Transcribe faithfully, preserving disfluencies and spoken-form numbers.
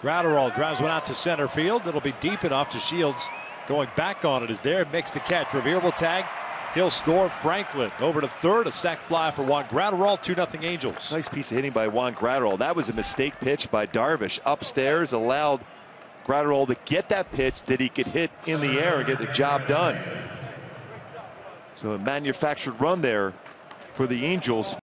Graterol drives one out to center field. It'll be deep enough to Shields. Going back on it is there. Makes the catch. Revere will tag. He'll score. Franklin over to third. A sac fly for Juan Graterol. two nothing Angels. Nice piece of hitting by Juan Graterol. That was a mistake pitch by Darvish. Upstairs allowed Graterol to get that pitch that he could hit in the air and get the job done. So a manufactured run there for the Angels.